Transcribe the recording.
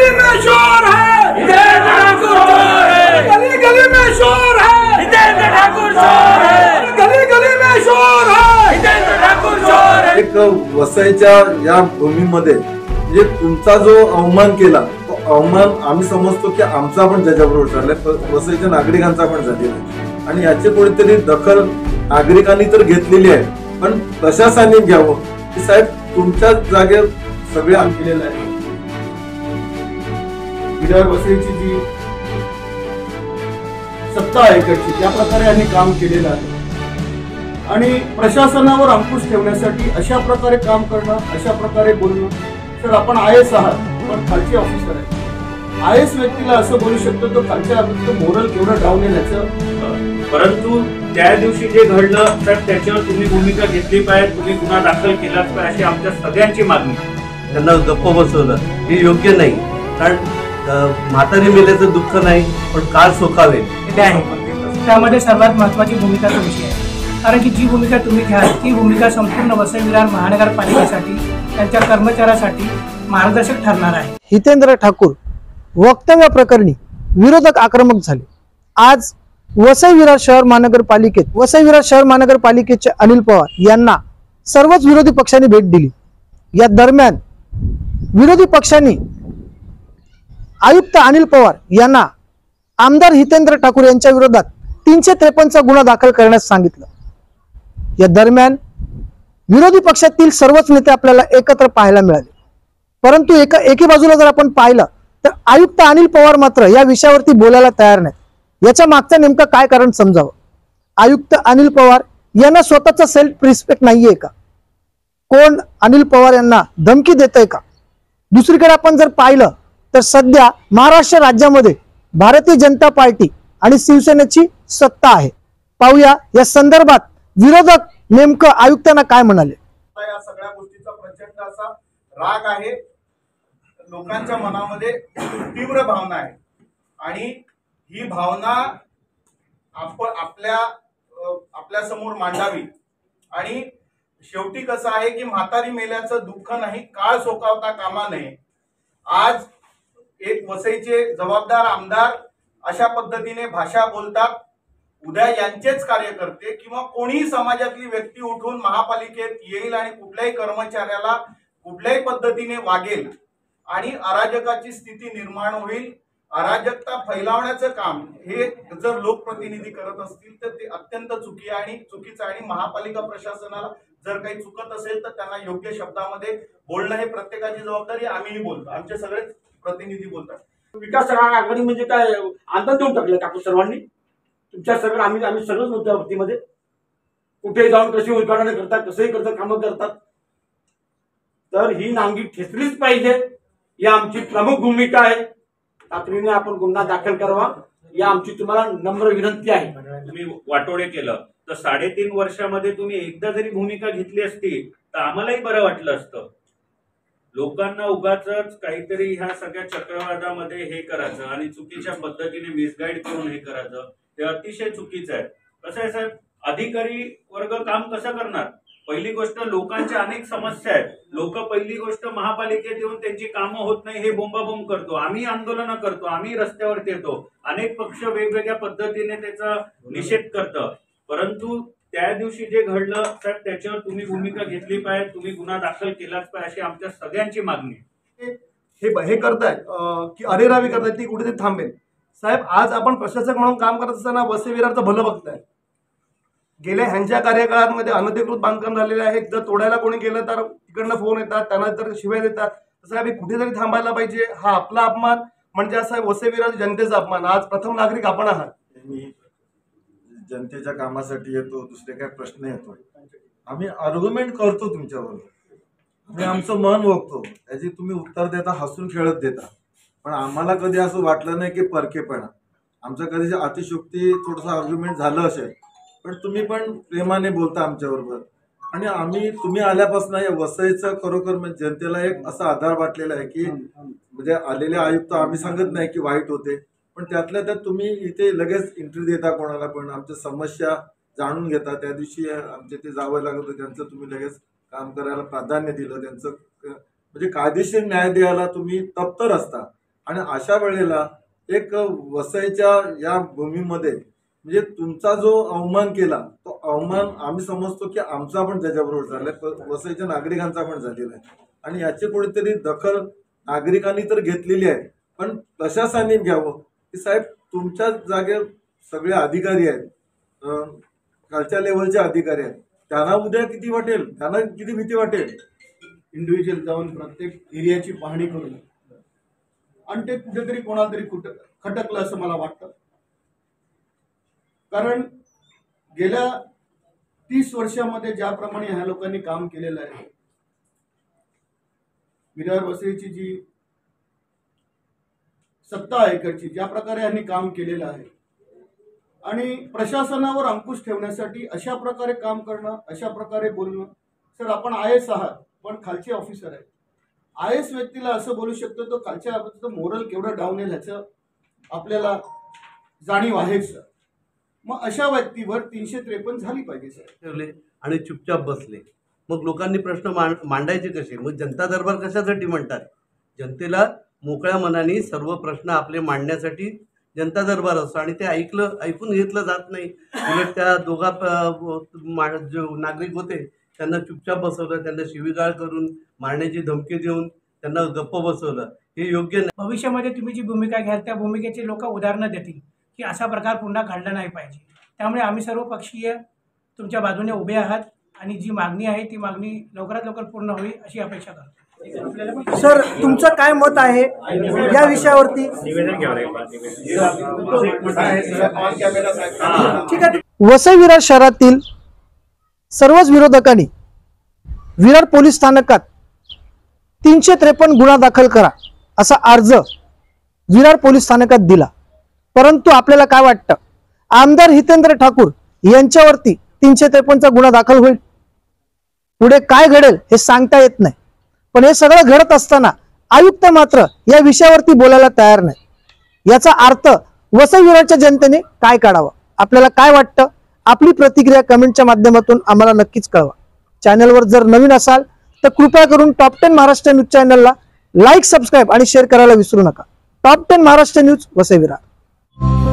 गली में शोर है, हितेंद्र ठाकुर चोर है, गली गली में शोर है, हितेंद्र ठाकुर चोर है, गली गली में शोर है, हितेंद्र ठाकुर चोर है। एक वसईच्या या भूमीमध्ये म्हणजे तुमचा जो अवमान केला तो अवमान आम्ही समजतो की आमचा पण त्याच्याबरोबर झालाय, वसईच्या नागरिकांचा पण झालेला आहे आणि याची कोणीतरी दखल नागरिकांनी तर घेतलेली आहे, पण प्रशासनाने घ्यावं की साहेब तुमच्या जागेवर सगळे केलेलं आहे। विरार वसईची जी सत्ता आहे इकडची त्या प्रकारे यांनी काम केलेलं आहे आणि प्रशासनावर अंकुश ठेवण्यासाठी अशा प्रकारे काम करणं, अशा प्रकारे बोलणं। तर आपण IAS आहात पण खालची ऑफिसर आहे, IAS व्यक्तीला असं बोलू शकतो तो खालच्या मोरल केवढं डाऊन आहे याचं। परंतु त्या दिवशी जे घडलं तर त्याच्यावर तुम्ही भूमिका घेतली पाहिजे, तुम्ही गुन्हा दाखल केलाच पाहिजे अशी आमच्या सगळ्यांची मागणी। त्यांना गप्प बसवलं हे योग्य नाही, कारण म्हातारी मेल्याचं दुःख नाही पण काळ सोकावे त्यामध्ये सर्वात महत्वाची भूमिकाचा विषय आहे, कारण की जी भूमिका तुम्ही घ्याल ती भूमिका संपूर्ण वसई विरार महानगरपालिकेसाठी त्यांच्या कर्मचाऱ्यासाठी मार्गदर्शक ठरणार आहे। हितेंद्र ठाकूर वक्तव्याप्रकरणी विरोधक आक्रमक झाले। आज वसई विरार शहर महानगरपालिकेचे अनिल पवार यांना सर्वच विरोधी पक्षांनी भेट दिली। या दरम्यान विरोधी पक्षांनी आयुक्त अनिल पवार यांना आमदार हितेंद्र ठाकूर यांच्या विरोधात 353 चा गुन्हा दाखल करण्यास सांगितलं। या दरम्यान विरोधी पक्षातील सर्वच नेते आपल्याला एकत्र पाहायला मिळाले, परंतु एकी बाजूला जर आपण पाहिलं तर आयुक्त अनिल पवार मात्र या विषयावरती बोलायला तयार नाहीत। याच्या मागचं नेमकं काय कारण समजावं? आयुक्त अनिल पवार यांना स्वतःचा सेल्फ रिस्पेक्ट नाहीये का? कोण अनिल पवार यांना धमकी देतंय का? दुसरीकडे आपण जर पाहिलं तर सध्या महाराष्ट्र राज्यामध्ये भारतीय जनता पार्टी आणि शिवसेनेची सत्ता आहे। पाहूया या संदर्भात विरोधक नेमकं आयुक्तांना काय म्हणाले। या सगळ्या गोष्टीचा प्रचंड असा राग आहे, लोकांच्या मनामध्ये तीव्र भावना आहे आणि ही भावना आपण आपल्या समोर मांडावी। आणि शेवटी कसं आहे की म्हातारी मेल्याचं दुःख नाही, काळ सोकावता कामा नये। आज एक वसईचे जबाबदार आमदार अशा पद्धतीने भाषा बोलतात, उद्या यांचेच कार्यकर्ते किंवा कोणीही समाजातली व्यक्ती उठून महापालिकेत येईल आणि कुठल्याही कर्मचाऱ्याला कुठल्याही पद्धतीने वागेल आणि अराजकाची स्थिती निर्माण होईल। अराजकता फैलावण्याचं काम हे जर लोकप्रतिनिधी करत असतील तर ते अत्यंत चुकीचं आणि महापालिका प्रशासनाला जर काही चुकत असेल तर त्यांना योग्य शब्दामध्ये बोलणं हे प्रत्येकाची जबाबदारी। आम्हीही बोलतो, आमचे सगळे प्रतिनिधी बोलतात। विकास आघाडी म्हणजे काय आंदोलन देऊन टाकलं आपण सर्वांनी, तुमच्या सगळं आम्ही सगळंच होत्या वक्तीमध्ये कुठेही जाऊन कशी उद्घाटन करतात, कसंही करतात, कामं करतात। तर ही नांगी ठेचलीच पाहिजे, ही आमची प्रमुख भूमिका आहे। तातडीने आपण गुन्हा दाखल करावा ही आमची तुम्हाला नम्र विनंती आहे। तुम्ही वाटोडे केलं तर 3.5 वर्षामध्ये तुम्ही एकदा जरी भूमिका घेतली असती तर आम्हालाही बरं वाटलं असतं। लोकांना उगाचच काहीतरी ह्या सगळ्या चक्रवादामध्ये हे करायचं आणि चुकीच्या पद्धतीने मिसगाईड करून हे करायचं हे अतिशय चुकीचं आहे। कसं आहे साहेब, अधिकारी वर्ग काम कसं करणार? पहिली गोष्ट लोकांच्या अनेक समस्या आहेत, लोक पहिली गोष्ट महापालिकेत येऊन त्यांची कामं होत नाही हे बोंबाबोंब करतो, आम्ही आंदोलनं करतो, आम्ही रस्त्यावरती येतो, अनेक पक्ष वेगवेगळ्या पद्धतीने त्याचा निषेध करतं। परंतु त्या दिवशी जे घडलं तर त्याच्यावर तुम्ही भूमिका घेतली पाहिजे, तुम्ही गुन्हा दाखल केलाच पाहिजे अशी आमच्या सगळ्यांची मागणी। हे करतायत की अरेरावी करतायत ती कुठेतरी थांबेल। साहेब, आज आपण प्रशासक म्हणून काम करत असताना वसई विरारचं भलं बघताय। गेल्या ह्यांच्या कार्यकाळामध्ये अनधिकृत बांधकाम झालेले आहे, जर तोडायला कोणी गेलं तर तिकडनं फोन येतात, त्यांना तर शिवाय देतात। साहेब, कुठेतरी थांबायला पाहिजे। हा आपला अपमान म्हणजे असा वसई विरार जनतेचा अपमान। आज प्रथम नागरिक आपण आहात। जनतेच्या कामासाठी येतो, दुसरे काय प्रश्न येतो, आम्ही आर्ग्युमेंट करतो तुमच्याबरोबर, आम्ही आमचं मन ओळखतो, त्याची तुम्ही उत्तर देता, हसून खेळत देता। पण आम्हाला कधी असं वाटलं नाही की परकेपणा, आमचं कधी अतिशयोक्ती थोडंसं आर्ग्युमेंट झालं असेल, पण तुम्ही पण प्रेमाने बोलता आमच्याबरोबर। आणि आम्ही तुम्ही आल्यापासून या वसईचं खरोखर म्हणजे जनतेला एक असा आधार वाटलेला आहे की म्हणजे आलेले आयुक्त आम्ही सांगत नाही की वाईट होते, पण त्यातल्या त्यात तुम्ही इथे लगेच इंटरव्ह्यू देता, कोणाला पण आमच्या समस्या जाणून घेता। त्या दिवशी आमचे ते जावं लागत होतं, त्यांचं तुम्ही लगेच काम करायला प्राधान्य दिलं, त्यांचं म्हणजे कायदेशीर न्याय द्यायला तुम्ही तत्पर असता। आणि अशा वेळेला एक वसईच्या या भूमीमध्ये म्हणजे तुमचा जो अवमान केला तो अवमान आम्ही समजतो की आमचा पण त्याच्याबरोबर झालाय, वसईच्या नागरिकांचा पण झालेला आहे आणि याची कुठेतरी दखल नागरिकांनी तर घेतलेली आहे, पण प्रशासनाने घ्यावं की साहेब तुमच्या जागेवर सगळे अधिकारी आहेत, खालच्या लेवलचे अधिकारी आहेत, त्यांना उद्या किती वाटेल, त्यांना किती भीती वाटेल. इंडिव्हिज्युअल जाऊन प्रत्येक एरियाची पाहणी करून आणि ते कुठेतरी कोणाला तरी खटकलं असं मला वाटतं. कारण गेल्या 30 वर्षामध्ये ज्याप्रमाणे ह्या लोकांनी काम केलेलं आहे, विरार वसईची जी सत्ता आहे इकडची, ज्या प्रकारे यांनी काम केलेलं आहे आणि प्रशासनावर अंकुश ठेवण्यासाठी अशा प्रकारे काम करणं, अशा प्रकारे बोलणं. सर आपण IAS आहात पण खालचे ऑफिसर आहेत. IAS व्यक्तीला असं बोलू शकतो तो खालच्या ऑफिसरचं मोरल केवढं डाऊन आहे ह्याचं आपल्याला जाणीव आहे सर. मग अशा व्यक्तीवर 353 झाली पाहिजे सर. ठेवले आणि चुपचाप बसले, मग लोकांनी प्रश्न मांडायचे कसे? मग जनता दरबार कशासाठी म्हणतात? जनतेला मोकळ्या मनाने सर्व प्रश्न आपले मांडण्यासाठी जनता दरबार असतो आणि ते ऐकून घेतलं जात नाही. उलट त्या दोघा जो नागरिक होते त्यांना चुपचाप बसवलं, त्यांना शिवीगाळ करून मारण्याची धमकी देऊन त्यांना गप्प बसवलं. हे योग्य नाही. भविष्यामध्ये तुम्ही जी भूमिका घ्याल त्या भूमिकेची लोक उदाहरणं देतील की असा प्रकार पुन्हा घडला नाही पाहिजे. त्यामुळे आम्ही सर्व पक्षीय तुमच्या बाजूने उभे आहात आणि जी मागणी आहे ती मागणी लवकरात लवकर पूर्ण होईल अशी अपेक्षा करतो. सर तुमचं काय मत आहे या विषयावरती? ठीक आहे. वसई विरार शहरातील सर्वच विरोधकांनी विरार पोलीस स्थानकात 353 गुन्हा दाखल करा असा अर्ज विरार पोलीस स्थानकात दिला. परंतु आपल्याला काय वाटतं, आमदार हितेंद्र ठाकूर यांच्यावरती 353चा गुन्हा दाखल होईल? पुढे काय घडेल हे सांगता येत नाही. पण हे सगळं घडत असताना आयुक्त मात्र या विषयावरती बोलायला तयार नाही. याचा अर्थ वसई विरारच्या जनतेने काय काढावं? आपल्याला काय वाटतं? आपली प्रतिक्रिया कमेंटच्या माध्यमातून आम्हाला नक्कीच कळवा. चॅनलवर जर नवीन असाल तर कृपया करून टॉप 10 महाराष्ट्र न्यूज चॅनलला लाईक, सबस्क्राईब आणि शेअर करायला विसरू नका. Top 10 Maharashtra news, Vasai Virar.